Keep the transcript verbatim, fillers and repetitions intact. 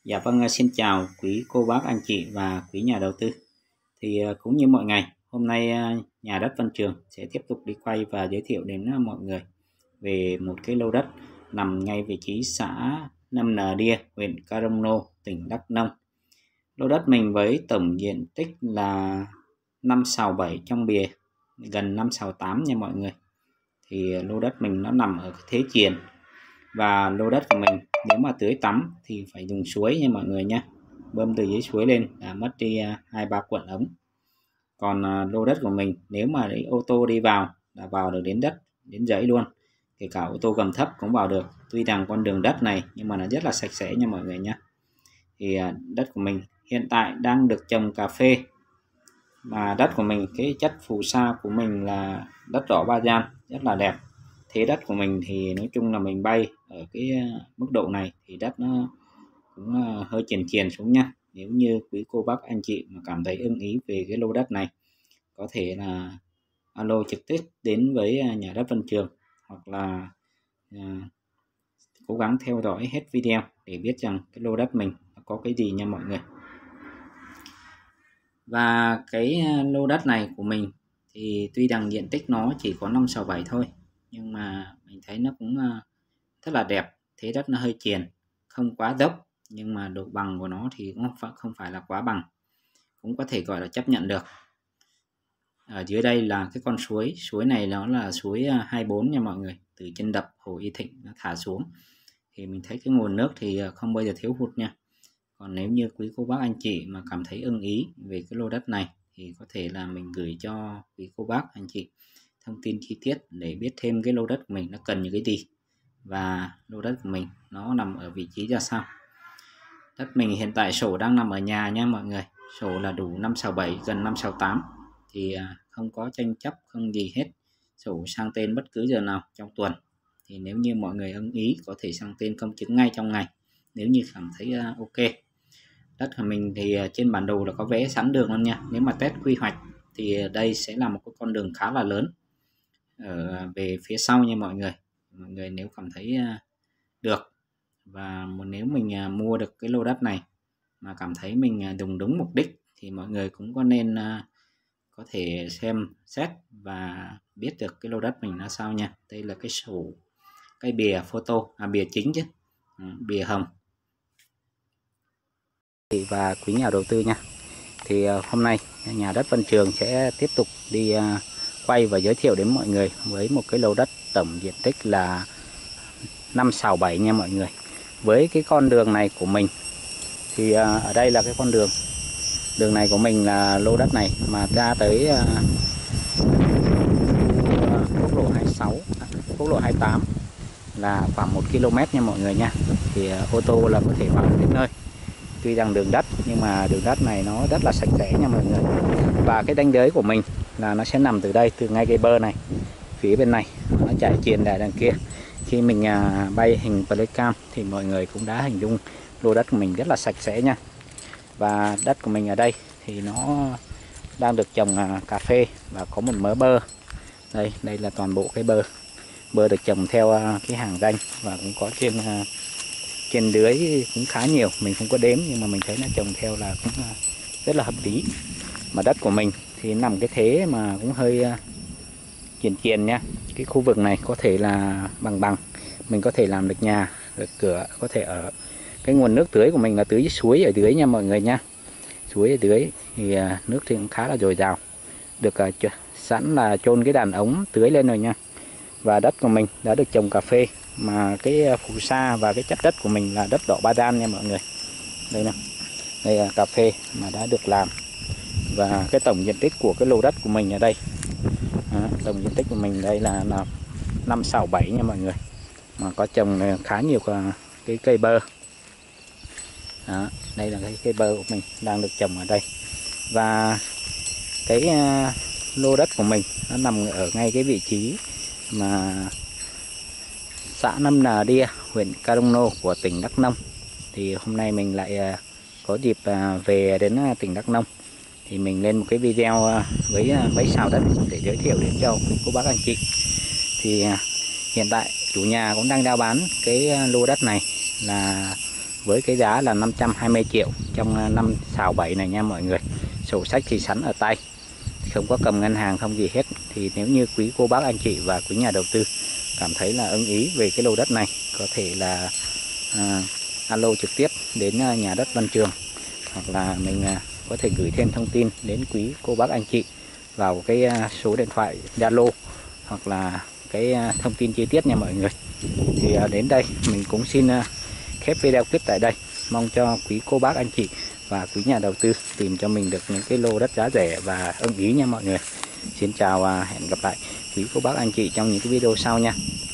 Dạ vâng, xin chào quý cô bác anh chị và quý nhà đầu tư. Thì cũng như mọi ngày, hôm nay nhà đất Vân Trường sẽ tiếp tục đi quay và giới thiệu đến mọi người về một cái lô đất nằm ngay vị trí xã Nâm Nà Đia, huyện Crono, tỉnh Đắk Nông. Lô đất mình với tổng diện tích là năm sào bảy trong bìa, gần năm sào tám nha mọi người. Thì lô đất mình nó nằm ở thế chuyền. Và lô đất của mình nếu mà tưới tắm thì phải dùng suối nha mọi người nhé, bơm từ dưới suối lên đã mất đi hai ba cuộn ống. Còn lô đất của mình nếu mà lấy ô tô đi vào đã vào được đến đất, đến dãy luôn, kể cả ô tô gầm thấp cũng vào được. Tuy rằng con đường đất này nhưng mà nó rất là sạch sẽ nha mọi người nhé. Thì đất của mình hiện tại đang được trồng cà phê, mà đất của mình cái chất phù sa của mình là đất đỏ ba gian rất là đẹp. Thế đất của mình thì nói chung là mình bay ở cái mức độ này thì đất nó cũng hơi chèn chèn xuống nha. Nếu như quý cô bác anh chị mà cảm thấy ưng ý về cái lô đất này, có thể là alo trực tiếp đến với nhà đất Vân Trường, hoặc là à, cố gắng theo dõi hết video để biết rằng cái lô đất mình có cái gì nha mọi người. Và cái lô đất này của mình thì tuy rằng diện tích nó chỉ có năm sào bảy thôi, nhưng mà mình thấy nó cũng rất là đẹp. Thế đất nó hơi chèn, không quá dốc, nhưng mà độ bằng của nó thì cũng không phải là quá bằng, cũng có thể gọi là chấp nhận được. Ở dưới đây là cái con suối, suối này nó là suối hai mươi bốn nha mọi người, từ trên đập Hồ Y Thịnh nó thả xuống. Thì mình thấy cái nguồn nước thì không bao giờ thiếu hụt nha. Còn nếu như quý cô bác anh chị mà cảm thấy ưng ý về cái lô đất này thì có thể là mình gửi cho quý cô bác anh chị thông tin chi tiết để biết thêm cái lô đất của mình nó cần những cái gì và lô đất của mình nó nằm ở vị trí ra sao. Đất mình hiện tại sổ đang nằm ở nhà nha mọi người, sổ là đủ năm sào bảy, gần năm sào tám, thì không có tranh chấp không gì hết, sổ sang tên bất cứ giờ nào trong tuần. Thì nếu như mọi người ưng ý có thể sang tên công chứng ngay trong ngày nếu như cảm thấy ok. Đất của mình thì trên bản đồ là có vẽ sẵn đường luôn nha. Nếu mà test quy hoạch thì đây sẽ là một cái con đường khá là lớn ở về phía sau nha mọi người. Mọi người nếu cảm thấy được và nếu mình mua được cái lô đất này mà cảm thấy mình dùng đúng mục đích thì mọi người cũng có nên có thể xem xét và biết được cái lô đất mình là sao nha. Đây là cái sổ, cái bìa photo, à bìa chính chứ, bìa hồng. Và quý nhà đầu tư nha, thì hôm nay nhà đất Vân Trường sẽ tiếp tục đi quay và giới thiệu đến mọi người với một cái lô đất tổng diện tích là năm sào bảy nha mọi người. Với cái con đường này của mình thì ở đây là cái con đường đường này của mình là lô đất này mà ra tới quốc lộ hai mươi sáu, quốc lộ hai mươi tám là khoảng một ki lô mét nha mọi người nha. Thì ô tô là có thể vào đến nơi. Tuy rằng đường đất nhưng mà đường đất này nó rất là sạch sẽ nha mọi người. Và cái ranh giới của mình là nó sẽ nằm từ đây, từ ngay cái bơ này, phía bên này nó chạy chuyền ra đằng kia. Khi mình bay hình playcam thì mọi người cũng đã hình dung lô đất của mình rất là sạch sẽ nha. Và đất của mình ở đây thì nó đang được trồng cà phê và có một mớ bơ. Đây, đây là toàn bộ cái bơ. Bơ được trồng theo cái hàng ranh và cũng có trên trên dưới cũng khá nhiều, mình không có đếm nhưng mà mình thấy nó trồng theo là cũng rất là hợp lý. Mà đất của mình thì nằm cái thế mà cũng hơi chuyền chuyền nha. Cái khu vực này có thể là bằng bằng, mình có thể làm được nhà, được cửa, có thể ở. Cái nguồn nước tưới của mình là tưới suối ở dưới nha mọi người nha. Suối ở dưới thì nước thì cũng khá là dồi dào, được sẵn là chôn cái đàn ống tưới lên rồi nha. Và đất của mình đã được trồng cà phê, mà cái phù sa và cái chất đất của mình là đất đỏ ba gian nha mọi người. Đây nè, đây là cà phê mà đã được làm. Và cái tổng diện tích của cái lô đất của mình ở đây, à, tổng diện tích của mình đây là, là năm sào bảy nha mọi người, mà có trồng khá nhiều cái cây bơ. Đó, đây là cái cây bơ của mình đang được trồng ở đây. Và cái uh, lô đất của mình nó nằm ở ngay cái vị trí mà xã Nâm Nà Đia, huyện Crono của tỉnh Đắk Nông. Thì hôm nay mình lại uh, có dịp uh, về đến uh, tỉnh Đắk Nông thì mình lên một cái video uh, với uh, mấy sào đất để giới thiệu đến cho cô bác anh chị. Thì uh, hiện tại chủ nhà cũng đang giao bán cái uh, lô đất này là với cái giá là năm trăm hai mươi triệu trong năm sào bảy này nha mọi người. Sổ sách thì sẵn ở tay, không có cầm ngân hàng không gì hết. Thì nếu như quý cô bác anh chị và quý nhà đầu tư cảm thấy là ưng ý về cái lô đất này, có thể là à, alo trực tiếp đến nhà đất Văn Trường, hoặc là mình à, có thể gửi thêm thông tin đến quý cô bác anh chị vào cái à, số điện thoại Zalo hoặc là cái à, thông tin chi tiết nha mọi người. Thì à, đến đây mình cũng xin à, khép video clip tại đây. Mong cho quý cô bác anh chị và quý nhà đầu tư tìm cho mình được những cái lô đất giá rẻ và ưng ý nha mọi người. Xin chào và hẹn gặp lại quý cô bác anh chị trong những cái video sau nha.